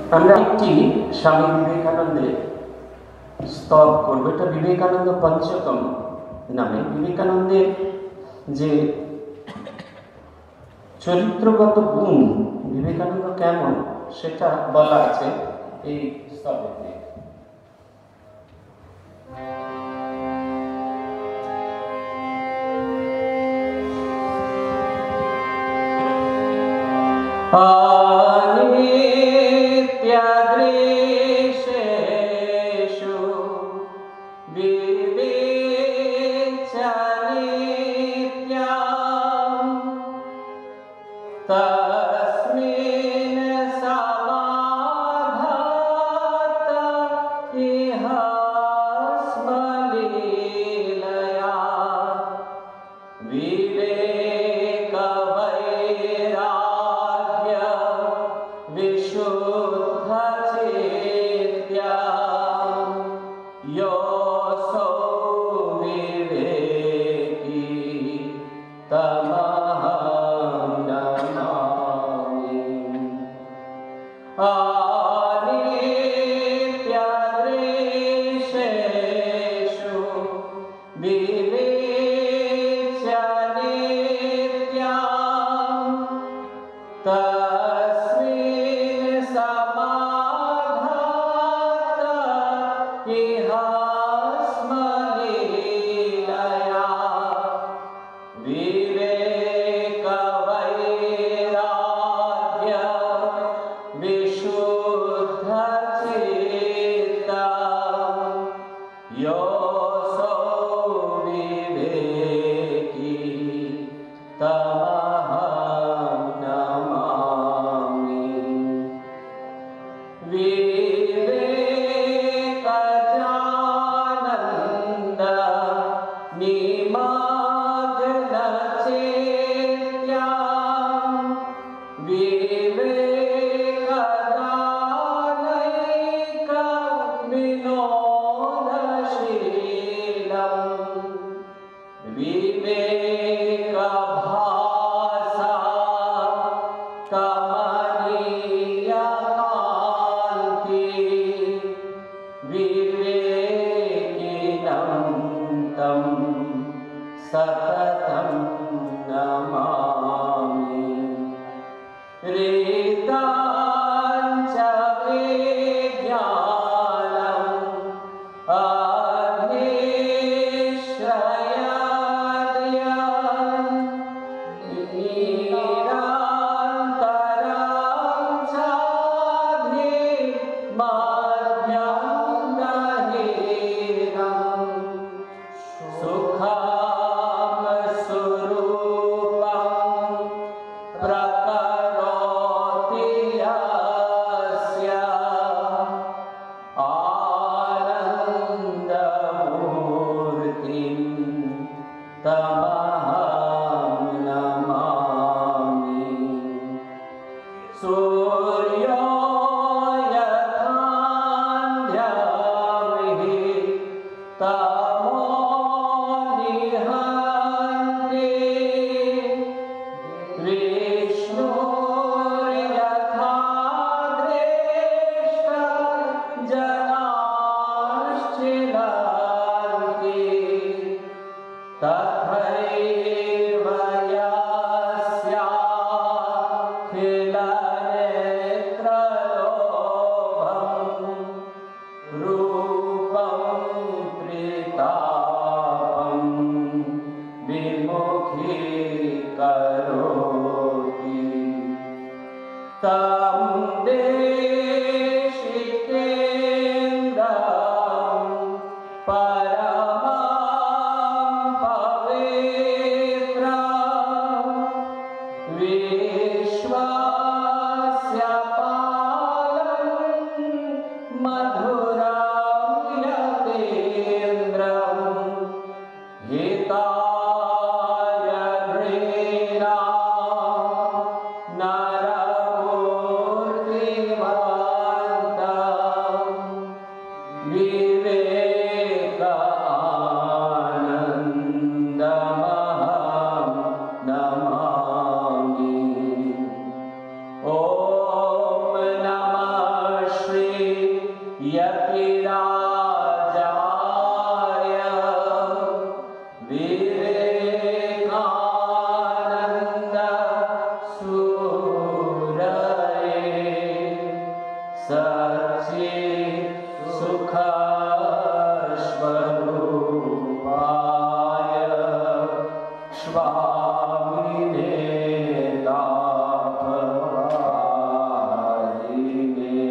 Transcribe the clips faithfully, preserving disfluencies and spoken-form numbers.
আমরা একটি স্বামী বিবেকানন্দের স্তব করব। এটা বিবেকানন্দ পঞ্চকম নামে বিবেকানন্দের যে চরিত্রগত গুণ, বিবেকানন্দ কেমন সেটা বলা আছে এই স্তবেতে। अनित्यदृशेषु विवेचनित्यं तस्मिन् समाधात इह स्मलीलया विवेकवैराग्य विशुद्धचेत्या योऽसौ विवेकी तमहं नमामि। अनित्यदृशेषु विवेचनित्यं तस्मिन् समाधात इह स्मलीलया विवेकवैराग्य विशुद्धचेता योऽसौ विवेकी तमहं नमामि। विवेकजानन्द निमग्नचेत्या विवेकदानैकविनोदशीलं विवेकभासा कमनीयकान्ति विवेकिनं तं सततं नमामि। ऋताञ्च विज्ञानम् अग्निश्रयादयन् निरन्तरं चाधिमध्यं गहीरं सुखं स्वरूपं प्रकरोति यस्य आनन्दमूर्तिं तमहं नमामि। सूर्यो यथा सच्चित् सुख स्वरूपाय स्वामिने तापहारिणे।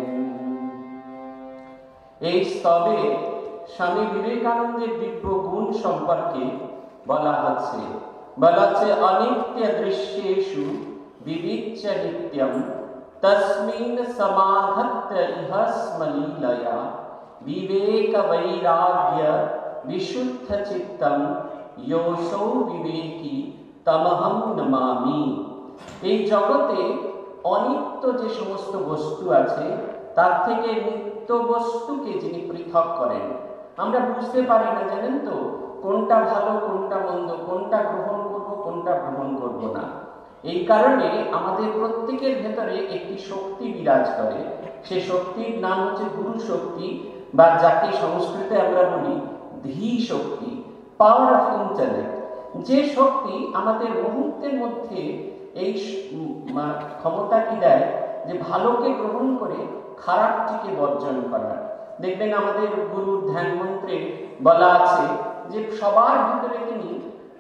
এই স্তবে স্বামী বিবেকানন্দের দিব্য গুণ সম্পর্কে বলা হচ্ছে বলা হচ্ছে অনিত্য দৃশ্যেষু বিবিচ্য নিত্যম তস্মিন সমাধত্ত ইহ স্মলীলয়া বিবেক বৈরাগ্য বিশুদ্ধ চিত্তম योऽसौ বিবেকী তমহং নমামি। এই জগতে অনিত্য যে সমস্ত বস্তু আছে তার থেকে নিত্য বস্তুকে যিনি পৃথক করেন, আমরা বুঝতে পারি না, জানেন তো, কোনটা ভালো কোনটা মন্দ, কোনটা গ্রহণ করব কোনটা গ্রহণ করব না। এই কারণে আমাদের প্রত্যেকের ভেতরে একটি শক্তি বিরাজ করে। সে শক্তির নাম হচ্ছে গুরু শক্তি, বা যাকে সংস্কৃতে আমরা বলি ধী শক্তি, পাওয়ার অফ ইন্টেলেক্ট। যে শক্তি আমাদের মুহূর্তের মধ্যে এই ক্ষমতাটি দেয় যে ভালোকে গ্রহণ করে খারাপটিকে বর্জন করার। দেখবেন আমাদের গুরুর ধ্যান মন্ত্রে বলা আছে যে সবার ভিতরে তিনি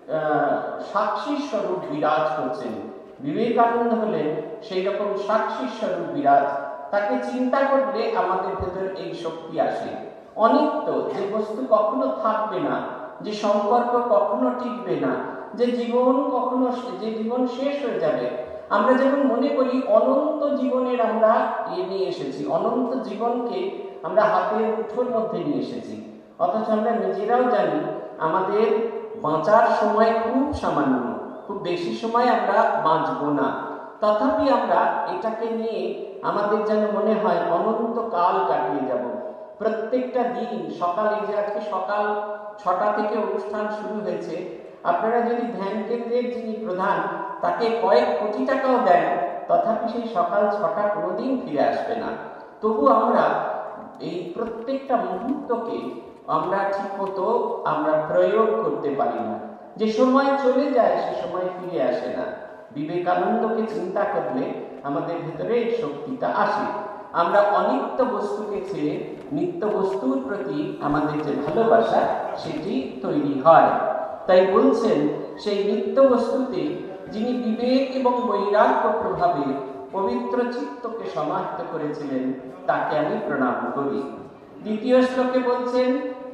সাক্ষী স্বরূপ বিরাজ করছেন। বিবেকানন্দ হলেন সেই রকম সাক্ষী স্বরূপ বিরাজ। তাকে চিন্তা করলে আমাদের ভেতরে এই শক্তি আসে। অনিত্য যে বস্তু কখনো থাকবে না, যে সম্পর্ক কখনো টিকবে না, যে জীবন কখনো যে জীবন শেষ হয়ে যাবে। আমরা যখন মনে করি অনন্ত জীবনের আমরা এ নিয়ে এসেছি, অনন্ত জীবনকে আমরা হাতের মুঠোর মধ্যে নিয়ে এসেছি, অথচ আমরা নিজেরাও জানি আমাদের বাঁচার সময় খুব সামান্য, খুব বেশি সময় আমরা বাঁচব না। তথাপি আমরা এটাকে নিয়ে আমাদের যেন মনে হয় অনন্ত কাল কাটিয়ে যাব। প্রত্যেকটা দিন সকালে, যে আজকে সকাল ছটা থেকে অনুষ্ঠান শুরু হয়েছে, আপনারা যদি ধ্যান কেন্দ্রের যিনি প্রধান তাকে কয়েক কোটি টাকাও দেন, তথাপি সেই সকাল ছটা কোনোদিন ফিরে আসবে না। তবু আমরা এই প্রত্যেকটা মুহূর্তকে আমরা ঠিক মতো আমরা প্রয়োগ করতে পারি না। যে সময় চলে যায় সে সময় ফিরে আসে না। বিবেকানন্দকে চিন্তা করলে আমাদের ভেতরে এই শক্তিটা আসে। আমরা অনিত্য বস্তুকে ছেড়ে নিত্য বস্তুর প্রতি আমাদের যে ভালোবাসা সেটি তৈরি হয়। তাই বলছেন সেই নিত্য বস্তুতে যিনি বিবেক এবং বৈরাগ্য প্রভাবে পবিত্র চিত্তকে সমাহিত করেছিলেন তাকে আমি প্রণাম করি। দ্বিতীয় শ্লোকে বলছেন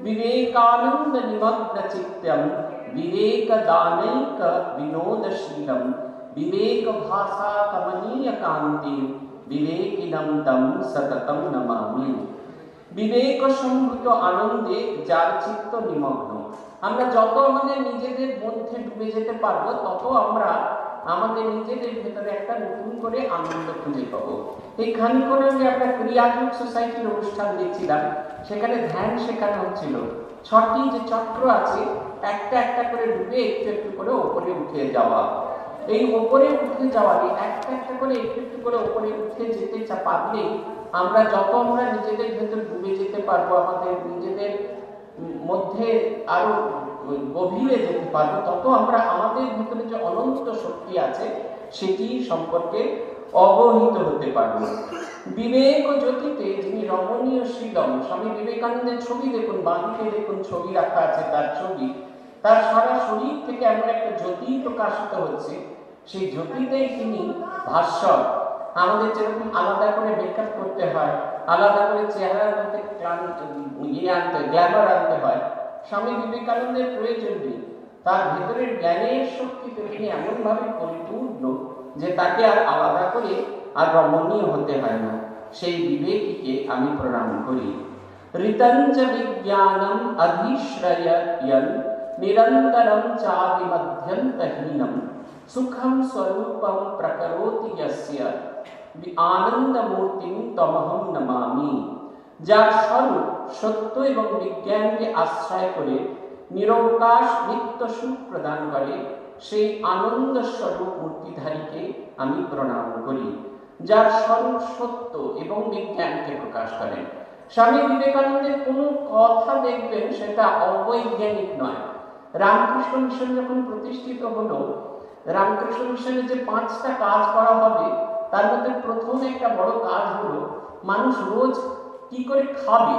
বিবেকানন্দ নিমগ্ন চিত্তম বিবেক দানৈক বিনোদশীলম বিবেক ভাষা কমনীয় কান্তি বিবেকিনম তম সততম নমামি। বিবেক সম্ভূত আনন্দে যার চিত্ত নিমগ্ন। আমরা যত আমাদের নিজেদের মধ্যে ডুবে যেতে পারবো তত আমরা আমাদের নিজেদের ভেতরে একটা নতুন করে আনন্দ খুঁজে পাবো। এই খানিকক্ষণ যে আমরা ক্রিয়াযোগ সোসাইটির অনুষ্ঠান দেখছিলাম, সেখানে ধ্যান শেখানো হচ্ছিল। ছটি যে চক্র আছে একটা একটা করে ডুবে একটু একটু করে ওপরে উঠে যাওয়া। এই ওপরে উঠে যাওয়ারই একটা একটা করে একটু একটু করে ওপরে উঠে যেতে পারলেই আমরা যত আমরা নিজেদের ভেতর ডুবে যেতে পারবো, আমাদের নিজেদের মধ্যে আরো গভীরে যেতে পারবো, তত আমরা আমাদের ভিতরে যে অনন্ত শক্তি আছে সেটি সম্পর্কে অবহিত হতে পারবো। বিবেক ও জ্যোতিতে যিনি রমণীয় শ্রীলম, স্বামী বিবেকানন্দের ছবি দেখুন, বাঁদিকে দেখুন ছবি রাখা আছে তার ছবি, তার সারা শরীর থেকে এমন একটা জ্যোতি প্রকাশিত হচ্ছে। সেই জ্যোতিতেই তিনি ভাস্বর। আমাদের যেরকম আলাদা করে মেকআপ করতে হয়, আলাদা করে চেহারার মধ্যে ইয়ে আনতে গ্ল্যামার আনতে হয়, স্বামী বিবেকানন্দের প্রয়োজন নেই। তার ভেতরের জ্ঞানের শক্তিতে তিনি এমনভাবে পরিপূর্ণ যে তাকে আর আলাদা করে আর রমণীয় হতে হয় না। সেই বিবেকীকে আমি প্রণাম করি। ঋতঞ্চ বিজ্ঞানম অধিশ্রয়য়ন নিরন্তরম চাদিমধ্যন্তহীনম সুখম স্বরূপম প্রকরোতি যস্য আনন্দমূর্তিম তমহং নমামি। যার স্বরূপ সত্য এবং বিজ্ঞানকে আশ্রয় করে নিরবকাশ নিত্য সুখ প্রদান করে, সেই আনন্দ স্বরূপ মূর্তিধারীকে আমি প্রণাম করি। যার স্বরূপ সত্য এবং বিজ্ঞানকে প্রকাশ করে। স্বামী বিবেকানন্দের কোনো কথা দেখবেন সেটা অবৈজ্ঞানিক নয়। রামকৃষ্ণ মিশন যখন প্রতিষ্ঠিত হলো, রামকৃষ্ণ মিশনে যে পাঁচটা কাজ করা হবে তার মধ্যে প্রথম একটা বড় কাজ হলো মানুষ রোজ কি করে খাবে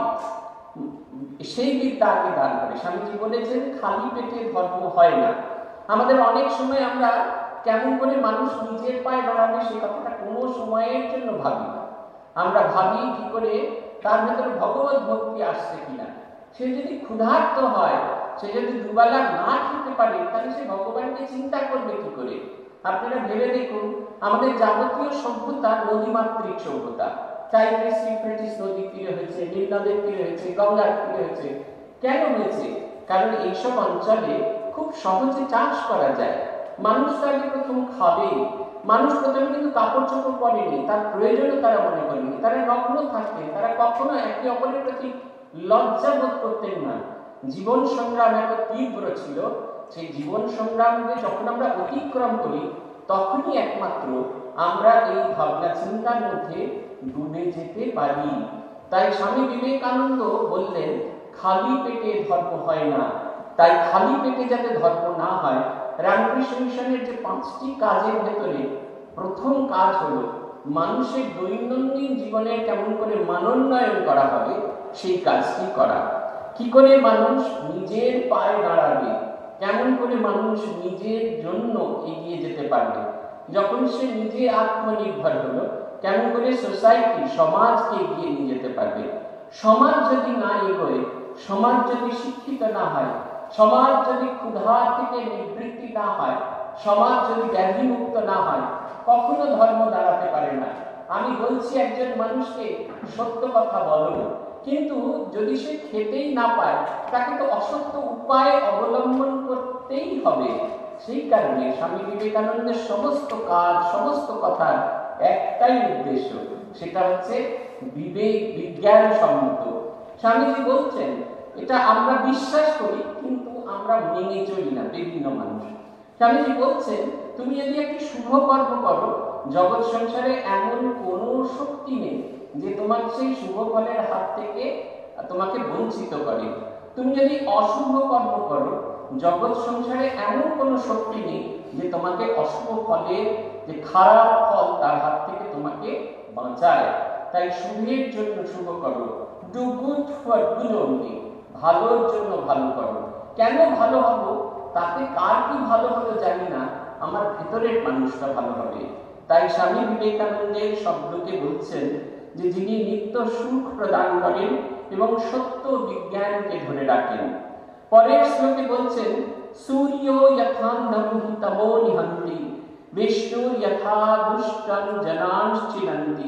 সেই বিদ্যা আগে দান করে। স্বামীজি বলেছেন খালি পেটে ধর্ম হয় না। আমাদের অনেক সময় আমরা কেমন করে মানুষ নিজের পায়ে দাঁড়াবে সে কথাটা কোনো সময়ের জন্য ভাবি না। আমরা ভাবি কি করে তার ভেতরে ভগবত ভক্তি আসছে কিনা। সে যদি ক্ষুধার্ত হয়, সে যদি দুবেলা না খেতে পারে, তাহলে সে ভগবানকে চিন্তা করবে কি করে। আপনারা ভেবে দেখুন, আমাদের যাবতীয় সভ্যতা নদীমাতৃক সভ্যতা। চাইনিজ ইউফ্রেটিস নদীর তীরে হয়েছে, নীল নদের তীরে হয়েছে, গঙ্গার তীরে হয়েছে। কেন হয়েছে? কারণ এইসব অঞ্চলে খুব সহজে চাষ করা যায়। মানুষ তাহলে প্রথম খাবে। মানুষ প্রথমে কিন্তু কাপড় চোপড় পরেনি, তার প্রয়োজনও তারা মনে করেনি। তারা নগ্ন থাকতেন, তারা কখনো একে অপরের প্রতি লজ্জা বোধ করতেন না। জীবন সংগ্রাম এত তীব্র ছিল, সেই জীবন সংগ্রামকে যখন আমরা অতিক্রম করি তখনই একমাত্র আমরা এই ভাবনা চিন্তার মধ্যে ডুবে যেতে পারি। তাই স্বামী বিবেকানন্দ বললেন খালি পেটে ধর্ম হয় না। তাই খালি পেটে যাতে ধর্ম না হয়, রামকৃষ্ণ মিশনের যে পাঁচটি কাজের ভেতরে প্রথম কাজ হলো মানুষের দৈনন্দিন জীবনের কেমন করে মানোন্নয়ন করা হবে সেই কাজটি করা। কি করে মানুষ নিজের পায়ে দাঁড়াবে, কেমন করে মানুষ নিজের জন্য এগিয়ে যেতে পারবে। যখন সে নিজে আত্মনির্ভর হলো, কেমন করে সোসাইটি সমাজকে এগিয়ে নিয়ে যেতে পারবে। সমাজ যদি না এগোয়, সমাজ যদি শিক্ষিত না হয়, সমাজ যদি ক্ষুধা থেকে নিবৃত্তি না হয়, সমাজ যদি ব্যাধিমুক্ত না হয়, কখনো ধর্ম দাঁড়াতে পারে না। আমি বলছি একজন মানুষকে সত্য কথা বলো, কিন্তু যদি সে খেতেই না পায়, তাকে তো অসত্য উপায় অবলম্বন করতেই হবে। সেই কারণে স্বামী বিবেকানন্দের সমস্ত কাজ, সমস্ত কথার একটাই উদ্দেশ্য, সেটা হচ্ছে বিবেক বিজ্ঞান সম্মত। স্বামীজি বলছেন এটা আমরা বিশ্বাস করি কিন্তু আমরা মেনে চলি না বিভিন্ন মানুষ। স্বামীজি বলছেন তুমি যদি একটি শুভ কর্ম করো, জগৎ সংসারে এমন কোনো শক্তি নেই যে তোমার সেই শুভ ফলের হাত থেকে তোমাকে বঞ্চিত করে। তুমি যদি অশুভ কর্ম করো, জগৎ সংসারে এমন কোনো শক্তি নেই যে তোমাকে অশুভ ফলের যে খারাপ ফল তার হাত থেকে তোমাকে বাঁচায়। তাই শুভের জন্য শুভ করো, do good for good only, ভালোর জন্য ভালো করো। কেন ভালো হব? তাতে কার কি ভালো হলো জানি না, আমার ভেতরের মানুষটা ভালো হবে। তাই স্বামী বিবেকানন্দের শব্দকে বলছেন যে যিনি নিত্য সুখ প্রদান করেন এবং সত্য বিজ্ঞানকে ধরে রাখেন। পরের শ্লোকে বলছেন সূর্য যথান্ধম তমো নিহন্তি, বিষ্ণু যথা দুষ্টং জনাশ্চিনন্তি,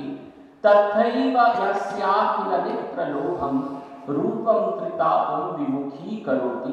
তথৈব যস্যাখিল নেত্রলোভম রূপম ত্রিতাপম বিমুখীকরোতি।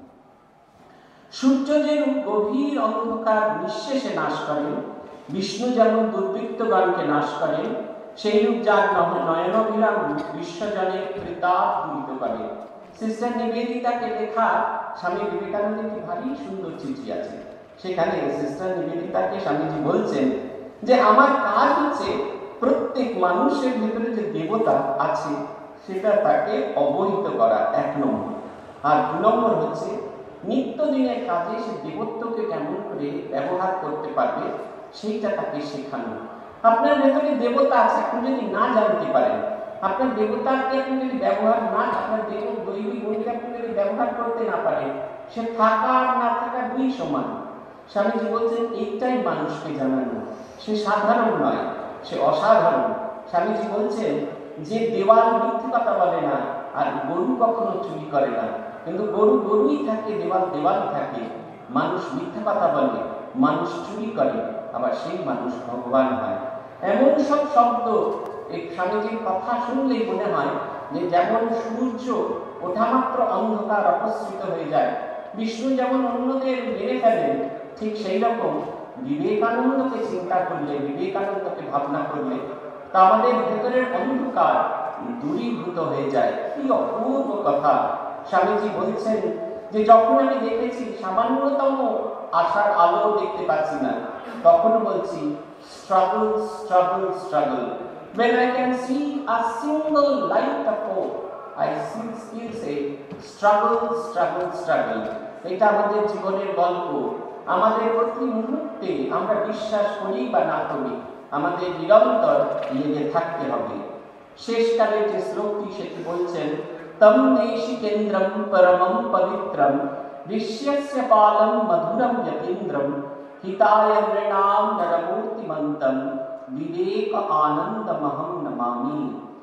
সূর্য যেরূপ গভীর অন্ধকার নিঃশেষে নাশ করেন, বিষ্ণু যেমন দুর্বৃত্তগণকে নাশ করেন, সেইরূপ যার নয়নবিরাম বিশ্বজনের ত্রিতাপ দূরিত করে। সিস্টার নিবেদিতাকে লেখা স্বামী বিবেকানন্দের কি ভারী সুন্দর চিঠি আছে। সেখানে সিস্টার নিবেদিতাকে স্বামীজি বলছেন যে আমার কাজ হচ্ছে প্রত্যেক মানুষের ভিতরে যে দেবতা আছে সেটা তাকে অবহিত করা, এক নম্বর। আর দু নম্বর হচ্ছে নিত্যদিনের কাজে সে দেবত্বকে কেমন করে ব্যবহার করতে পারবে সেইটা তাকে শেখানো। আপনার ভেতরে দেবতা আছে, আপনি যদি না জানতে পারেন, আপনার দেবতাকে আপনি যদি ব্যবহার না, আপনার দেব দৈবিক গুণকে আপনি যদি ব্যবহার করতে না পারেন, সে থাকা আর না থাকা দুই সমান। স্বামীজি বলছেন এইটাই মানুষকে জানানো। সে সাধারণ নয়, সে অসাধারণ। স্বামীজি বলছেন যে দেওয়াল মিথ্যে কথা বলে না, আর গরু কখনো চুরি করে না, কিন্তু গরু গরুই থাকে, দেওয়াল দেওয়াল থাকে। মানুষ মিথ্যা কথা বলে, মানুষ চুরি করে, আবার সেই মানুষ ভগবান হয়। এমন সব শব্দ এই স্বামীজির কথা শুনলেই মনে হয় যে যেমন সূর্য ওঠামাত্র অন্ধকার অপসৃত হয়ে যায়, বিষ্ণু যেমন অন্যদের মেরে ফেলেন, ঠিক সেই রকম বিবেকানন্দকে চিন্তা করলে, বিবেকানন্দকে ভাবনা করলে তা আমাদের ভেতরের অন্ধকার দূরীভূত হয়ে যায়। কি অপূর্ব কথা! স্বামীজি বলছেন যে যখন আমি দেখেছি সামান্যতম আশার আলো দেখতে পাচ্ছি না, তখনও বলছি struggle, struggle, struggle. When I can see a single light of hope, I still say struggle, struggle, struggle. এটা আমাদের জীবনের গল্প। আমাদের প্রতি মুহূর্তে আমরা বিশ্বাস করি বা না করি, আমাদের নিরন্তর লেগে থাকতে হবে। শেষকালের যে শ্লোকটি সেটি বলছেন, তম নৈশিকেন্দ্রম পরমম পবিত্রম বিশ্বস্য পালম মধুরম যতীন্দ্রম হিতায় নৃণাম নরমূর্তিমন্তম বিবেক আনন্দমহং নমামি।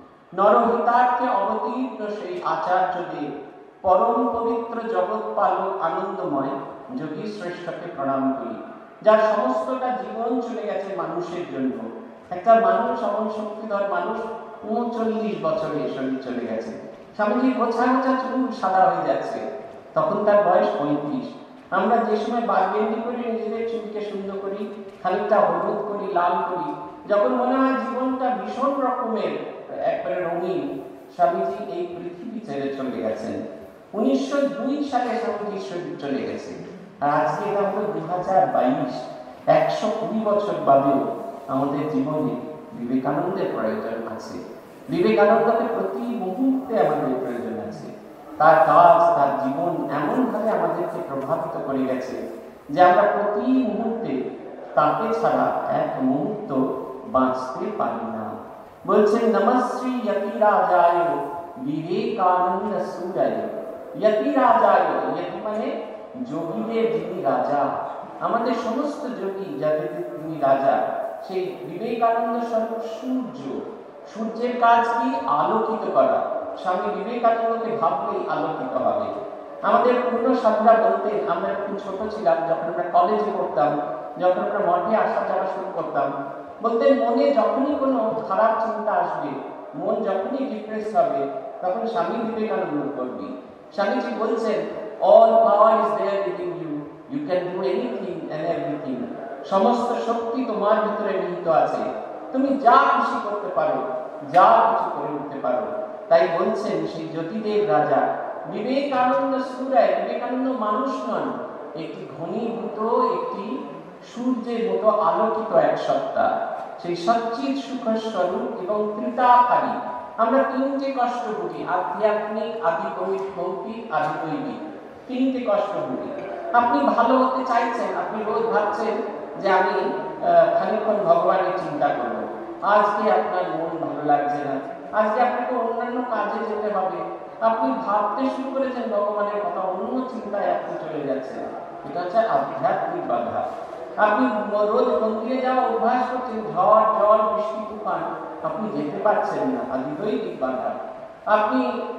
নরহিতার্থে অবতীর্ণ সেই আচার্যদেব, পরম পবিত্র জগৎ পালক আনন্দময় যোগী শ্রেষ্ঠকে প্রণাম করি, যার সমস্তটা জীবন চলে গেছে মানুষের জন্য। একটা মানুষ, এমন শক্তিধর মানুষ, উনচল্লিশ বছরে শরীর চলে গেছে। স্বামীজির গোছা গোছা চুল সাদা হয়ে যাচ্ছে, তখন তার বয়স পঁয়ত্রিশ। আমরা যে সময় বারবেন্ডি করি, নিজেদের চুলকে সুন্দর করি, খানিকটা হলুদ করি, লাল করি, যখন মনে হয় জীবনটা ভীষণ রকমের একবারে রঙিন, স্বামীজি এই পৃথিবী ছেড়ে চলে গেছেন। উনিশশো দুই সালে স্বামীজির শরীর চলে গেছে, আর আজকে এটা হলো দু হাজার বাইশ। একশো কুড়ি বছর বাদেও আমাদের জীবনে বিবেকানন্দের প্রয়োজন আছে। বিবেকানন্দকে প্রতি মুহূর্তে আমাদের প্রয়োজন আছে। তার কাজ, তার জীবন এমনভাবে আমাদেরকে প্রভাবিত করে গেছে যে আমরা প্রতি মুহূর্তে তাকে ছাড়া এক মুহূর্ত বাঁচতে পারি না। বলছেন, নমশ্রী যতিরাজায় বিবেকানন্দ সুরায়। যতিরাজায়, যতি মানে যোগীদের যিনি রাজা, আমাদের সমস্ত যোগী যাদের তিনি রাজা, সেই বিবেকানন্দ স্বরূপ সূর্য। সূর্যের কাজ কি? আলোকিত করা। স্বামী বিবেকানন্দকে ভাবলেই আলোকিত হবে। আমাদের পূর্ণ সাধুরা বলতেন, আমরা একটু ছোট ছিলাম, যখন আমরা কলেজে পড়তাম, যখন আমরা মঠে আসা যাওয়া শুরু করতাম, বলতেন মনে যখনই কোনো খারাপ চিন্তা আসবে, মন যখনই ডিপ্রেস হবে, তখন স্বামী বিবেকানন্দ করবি। স্বামীজি বলছেন, all power is there within you, you can do anything and everything. সমস্ত শক্তি তোমার ভিতরে নিহিত আছে, তুমি যা খুশি করতে পারো, যা কিছু করে উঠতে পারো। তাই বলছেন সেই জ্যোতিদেব রাজা বিবেকানন্দ সুরায়। বিবেকানন্দ মানুষ নন, একটি ঘনীভূত, একটি সূর্যের মতো আলোকিত এক সত্তা, সেই সচ্চিৎ সুখ স্বরূপ এবং ত্রিতাকারী। আমরা তিনটে কষ্ট ভুগি, আধ্যাত্মিক, আদি ভৌতিক, আদি দৈবিক, তিনটে কষ্ট ভুগি। আপনি ভালো হতে চাইছেন, আপনি রোজ ভাবছেন যে আমি খানিকক্ষণ ভগবানের চিন্তা করব। আজকে আপনার মন ভালো লাগছে না, আজকে আপনাকে অন্যান্য কাজে যেতে হবে, আপনি ভাবতে শুরু করেছেন ভগবানের কথা, অন্য চিন্তায় আপনি চলে যাচ্ছেন। এটা হচ্ছে আধ্যাত্মিক বাধা। আপনি রোজ মন্দিরে যাওয়া অভ্যাস করছেন, ঝড় জল বৃষ্টি তুফান, আপনি যেতে পারছেন না, আদিদৈবিক বাধা। আপনি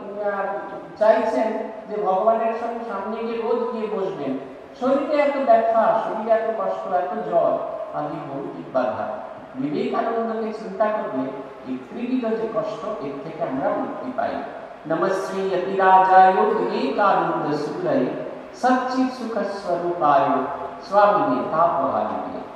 চাইছেন যে ভগবানের সঙ্গে সামনে গিয়ে রোজ গিয়ে বসবেন, শরীরে এত ব্যথা, শরীরে এত কষ্ট, এত জ্বর, আদি ভৌতিক বাধা। বিবেকানন্দকে চিন্তা করলে এই ত্রিবিধ যে কষ্ট, এর থেকে আমরা মুক্তি পাই। নমশ্রী যতিরাজায় বিবেকানন্দ সুরায় সচ্চিৎ সুখ স্বরূপায় স্বামিনে তাপহারিণে।